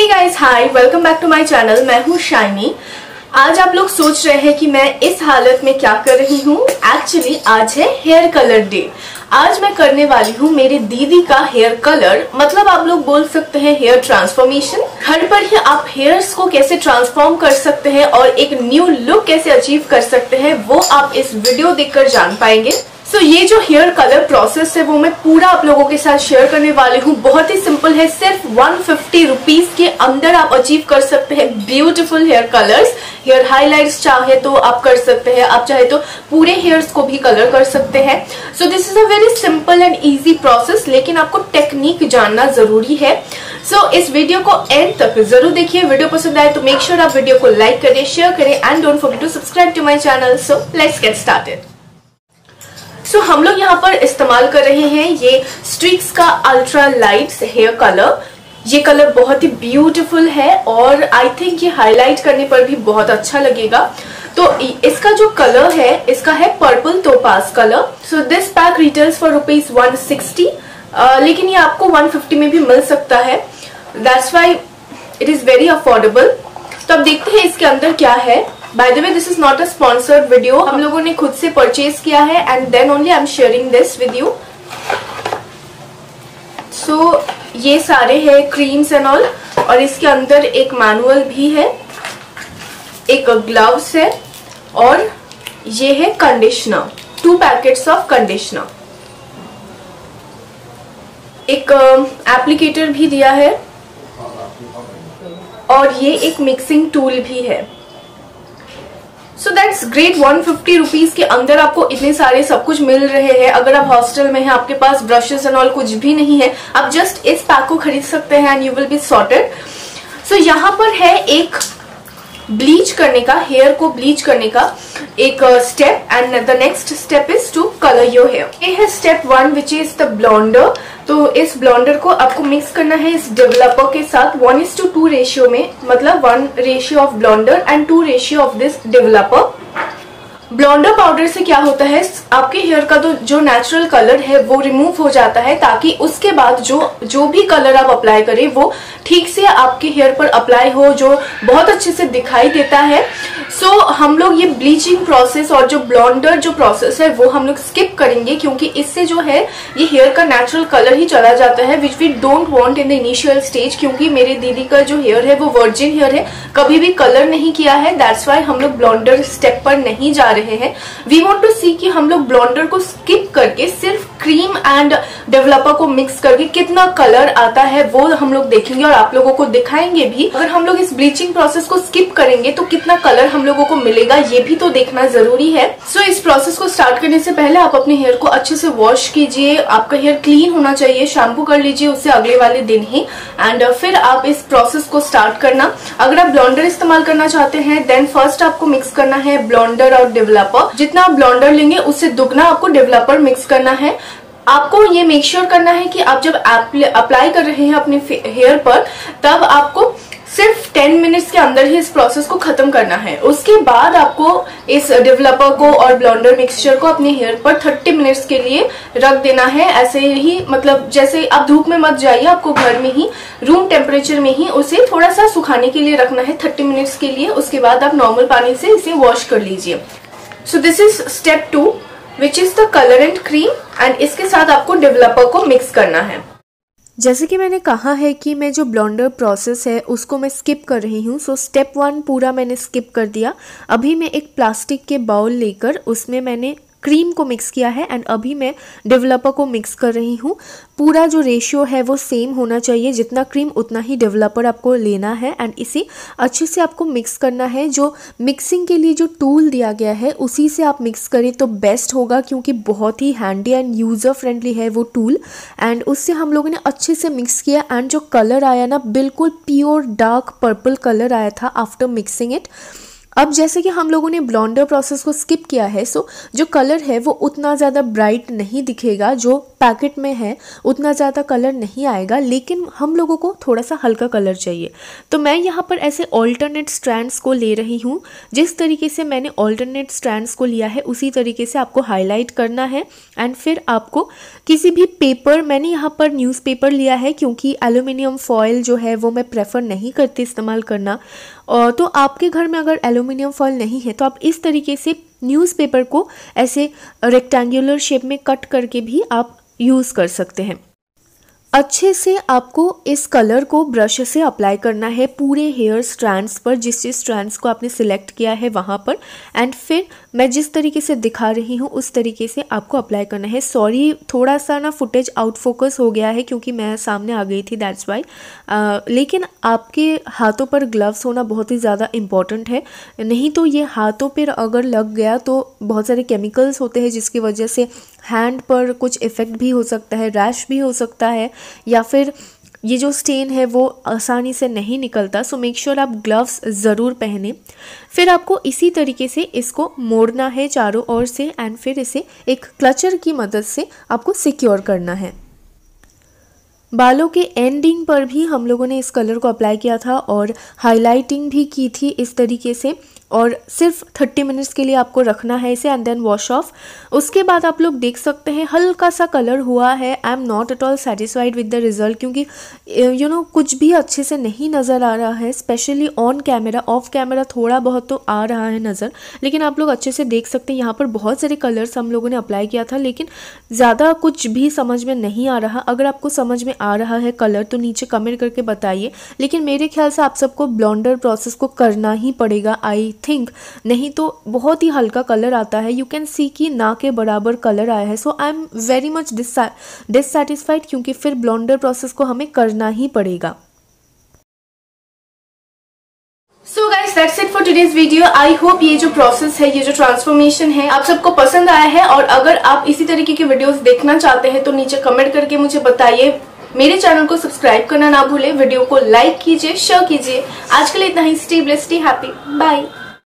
Guys, hi, welcome back to my channel. मैं हूँ shiny. आज आप लोग सोच रहे हैं कि मैं इस हालत में क्या कर रही हूँ। एक्चुअली आज है हेयर कलर डे। आज मैं करने वाली हूँ मेरी दीदी का हेयर कलर, मतलब आप लोग बोल सकते हैं हेयर ट्रांसफॉर्मेशन। घर पर ही आप हेयर्स को कैसे ट्रांसफॉर्म कर सकते हैं और एक न्यू लुक कैसे अचीव कर सकते हैं वो आप इस वीडियो देखकर जान पाएंगे। सो ये जो हेयर कलर प्रोसेस है वो मैं पूरा आप लोगों के साथ शेयर करने वाली हूँ। बहुत ही सिंपल है, सिर्फ 150 रुपीज के अंदर आप अचीव कर सकते हैं beautiful hair colours. Hair highlights चाहे तो आप कर सकते हैं, आप चाहे तो पूरे हेयर्स को भी कलर कर सकते हैं। So this is a very simple and easy process, लेकिन आपको टेक्निक जानना जरूरी है। सो इस वीडियो को एंड तक जरूर देखिए। वीडियो पसंद आए तो मेक श्योर आप वीडियो को लाइक करें, शेयर करें and don't forget to subscribe to my channel. So let's get started. So हम लोग यहाँ पर इस्तेमाल कर रहे हैं ये स्ट्रिक्स का अल्ट्रा लाइट हेयर कलर। ये कलर बहुत ही ब्यूटीफुल है और आई थिंक ये हाईलाइट करने पर भी बहुत अच्छा लगेगा। तो इसका जो कलर है इसका है purple topaz colour. So this pack retails for ₹160, लेकिन ये आपको 150 में भी मिल सकता है। That's why it is very affordable. तो अब देखते हैं इसके अंदर क्या है। By the way, this is not a sponsored video. हम लोगों ने खुद से परचेज किया है and then only I am sharing this with you. So ये सारे है क्रीम्स एंड ऑल, और इसके अंदर एक मैनुअल भी है, एक ग्लव्स है और ये है कंडीशनर, 2 पैकेट्स ऑफ कंडीशनर। एक एप्लीकेटर भी दिया है और ये एक मिक्सिंग टूल भी है। So that's great. 150 रुपीज के अंदर आपको इतने सारे सब कुछ मिल रहे हैं। अगर आप हॉस्टल में हैं, आपके पास ब्रशेस एंड ऑल कुछ भी नहीं है, आप जस्ट इस पैक को खरीद सकते हैं and you will be sorted. So यहाँ पर है एक ब्लीच करने का, हेयर को ब्लीच करने का एक step, and the next step is to colour your hair. ये है step 1 which is the blonder. तो इस ब्लॉन्डर को आपको मिक्स करना है इस डेवलपर के साथ 1:2 रेशियो में, मतलब 1 ratio of blonder and 2 ratio of this developer. Blonder powder से क्या होता है, आपके हेयर का तो जो नेचुरल कलर है वो रिमूव हो जाता है, ताकि उसके बाद जो भी कलर आप अप्लाई करें वो ठीक से आपके हेयर पर अप्लाई हो, जो बहुत अच्छे से दिखाई देता है। सो हम लोग ये ब्लीचिंग प्रोसेस और जो ब्लॉन्डर जो प्रोसेस है वो हम लोग स्किप करेंगे, क्योंकि इससे जो है ये हेयर का नेचुरल कलर ही चला जाता है, which we don't want in the initial stage. क्योंकि मेरी दीदी का जो हेयर है वो वर्जिन हेयर है, कभी भी कलर नहीं किया है। दैट्स वाई हम लोग ब्लॉन्डर स्टेप पर नहीं जा रहे हैं। वी वांट टू सी कि हम लोग ब्लॉन्डर को स्किप करके सिर्फ क्रीम एंड डेवलपर को मिक्स करके कितना कलर आता है वो हम लोग देखेंगे और आप लोगों को दिखाएंगे भी। अगर हम लोग इस ब्लीचिंग प्रोसेस को स्किप करेंगे तो कितना कलर हम लोगों को मिलेगा ये भी तो देखना जरूरी है। सो इस प्रोसेस को स्टार्ट करने से पहले आप अपने हेयर को अच्छे से वॉश कीजिए। आपका हेयर क्लीन होना चाहिए, शैम्पू कर लीजिए उससे अगले वाले दिन ही, एंड फिर आप इस प्रोसेस को स्टार्ट करना। अगर आप ब्लॉन्डर इस्तेमाल करना चाहते हैं देन फर्स्ट आपको मिक्स करना है ब्लॉन्डर और डेवलपर। जितना आप ब्लॉन्डर लेंगे उससे दुगना आपको डेवलपर मिक्स करना है। आपको ये मेक श्योर करना है कि आप जब अप्लाई कर रहे हैं अपने हेयर पर तब आपको सिर्फ 10 मिनट्स के अंदर ही इस प्रोसेस को खत्म करना है। उसके बाद आपको इस डेवलपर को और ब्लॉन्डर मिक्सचर को अपने हेयर पर 30 मिनट्स के लिए रख देना है। ऐसे ही, मतलब जैसे आप धूप में मत जाइए, आपको घर में ही रूम टेम्परेचर में ही उसे थोड़ा सा सुखाने के लिए रखना है 30 मिनट्स के लिए। उसके बाद आप नॉर्मल पानी से इसे वॉश कर लीजिए। So this is step 2 which is the colour and cream, and इसके साथ आपको डेवलपर को मिक्स करना है। जैसे कि मैंने कहा है कि मैं जो ब्लॉन्डर प्रोसेस है उसको मैं स्किप कर रही हूँ। सो स्टेप 1 पूरा मैंने स्किप कर दिया। अभी मैं एक प्लास्टिक के बाउल लेकर उसमें मैंने क्रीम को मिक्स किया है एंड अभी मैं डेवलपर को मिक्स कर रही हूँ। पूरा जो रेशियो है वो सेम होना चाहिए, जितना क्रीम उतना ही डेवलपर आपको लेना है एंड इसे अच्छे से आपको मिक्स करना है। जो मिक्सिंग के लिए जो टूल दिया गया है उसी से आप मिक्स करें तो बेस्ट होगा, क्योंकि बहुत ही हैंडी एंड यूज़र फ्रेंडली है वो टूल। एंड उससे हम लोगों ने अच्छे से मिक्स किया एंड जो कलर आया ना, बिल्कुल प्योर डार्क पर्पल कलर आया था आफ्टर मिक्सिंग इट। अब जैसे कि हम लोगों ने ब्लॉन्डर प्रोसेस को स्किप किया है, सो जो कलर है वो उतना ज़्यादा ब्राइट नहीं दिखेगा, जो पैकेट में है उतना ज़्यादा कलर नहीं आएगा, लेकिन हम लोगों को थोड़ा सा हल्का कलर चाहिए। तो मैं यहाँ पर ऐसे ऑल्टरनेट स्ट्रैंड्स को ले रही हूँ। जिस तरीके से मैंने ऑल्टरनेट स्ट्रैंड्स को लिया है उसी तरीके से आपको हाईलाइट करना है। एंड फिर आपको किसी भी पेपर, मैंने यहाँ पर न्यूज़पेपर लिया है क्योंकि एल्यूमिनियम फॉयल जो है वो मैं प्रेफर नहीं करती इस्तेमाल करना। और तो आपके घर में अगर एल्यूमिनियम फॉयल नहीं है तो आप इस तरीके से न्यूज़पेपर को ऐसे रेक्टेंगुलर शेप में कट करके भी आप यूज़ कर सकते हैं। अच्छे से आपको इस कलर को ब्रश से अप्लाई करना है पूरे हेयर स्ट्रैंड्स पर, जिस स्ट्रैंड्स को आपने सिलेक्ट किया है वहाँ पर। एंड फिर मैं जिस तरीके से दिखा रही हूँ उस तरीके से आपको अप्लाई करना है। सॉरी, थोड़ा सा ना फुटेज आउट फोकस हो गया है क्योंकि मैं सामने आ गई थी, दैट्स वाई। लेकिन आपके हाथों पर ग्लव्स होना बहुत ही ज़्यादा इम्पॉर्टेंट है, नहीं तो ये हाथों पर अगर लग गया तो बहुत सारे केमिकल्स होते हैं जिसकी वजह से हैंड पर कुछ इफ़ेक्ट भी हो सकता है, रैश भी हो सकता है, या फिर ये जो स्टेन है वो आसानी से नहीं निकलता। सो मेक श्योर आप ग्लव्स ज़रूर पहने। फिर आपको इसी तरीके से इसको मोड़ना है चारों ओर से एंड फिर इसे एक क्लचर की मदद से आपको सिक्योर करना है। बालों के एंडिंग पर भी हम लोगों ने इस कलर को अप्लाई किया था और हाइलाइटिंग भी की थी इस तरीके से, और सिर्फ 30 मिनट्स के लिए आपको रखना है इसे एंड देन वॉश ऑफ। उसके बाद आप लोग देख सकते हैं हल्का सा कलर हुआ है। I am not at all satisfied with the result क्योंकि कुछ भी अच्छे से नहीं नज़र आ रहा है, specially on camera. Off camera थोड़ा बहुत तो आ रहा है नज़र, लेकिन आप लोग अच्छे से देख सकते हैं यहाँ पर बहुत सारे कलर्स हम लोगों ने अप्लाई किया था, लेकिन ज़्यादा कुछ भी समझ में नहीं आ रहा। अगर आपको समझ में आ रहा है कलर तो नीचे कमेंट करके बताइए, लेकिन मेरे ख्याल से आप सबको ब्लॉन्डर प्रोसेस को करना ही पड़ेगा आई थिंक, नहीं तो बहुत ही हल्का कलर आता है। यू कैन सी कि ना के बराबर कलर आया है। So I am very much dissatisfied क्योंकि फिर ब्लॉन्डर प्रोसेस को हमें करना ही पड़ेगा। So guys that's it for today's video. I hope ये जो प्रोसेस है, ये जो ट्रांसफॉर्मेशन है, आप सबको पसंद आया है। और अगर आप इसी तरीके की वीडियोस देखना चाहते हैं तो नीचे कमेंट करके मुझे बताइए। मेरे चैनल को सब्सक्राइब करना ना भूले, वीडियो को लाइक कीजिए, शेयर कीजिए। आज के लिए इतना ही। Stay blessed, stay happy, bye.